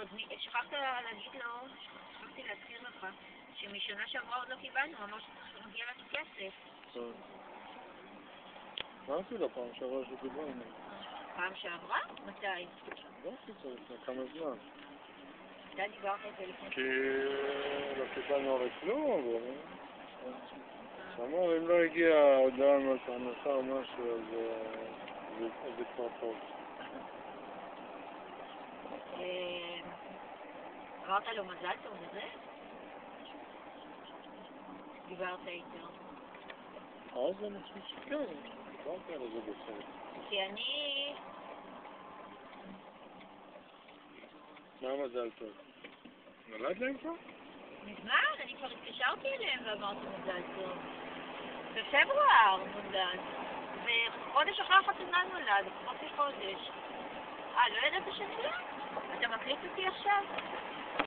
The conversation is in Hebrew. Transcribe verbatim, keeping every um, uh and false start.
עוד שכחת להגיד לו, שכחתי להזכיר לך, שמשנה שעברה עוד לא קיבלנו, אמר שמגיע לנו כסף. טוב. אמרתי לו פעם שעברה שקיבלנו. פעם שעברה? מתי? לא חיצה לפני כמה זמן. מתי דיברת על זה לפני? כי לא קיבלנו הרי כלום. אמר, אם לא הגיע הודעה על הנחה או משהו, אז זה כבר טוב. אמרת לו מזל טוב וזה? דיברת איתו. אז אני חושב שכן, דיברתי על זה בסדר. כי אני... מה מזל טוב? נולד להם כבר? מזמן, אני כבר התקשרתי אליהם ואמרתי מזל טוב. בפברואר נולד. וחודש אחרי החתונה נולד, פחות מחודש. אה, לא ידעת שנולד?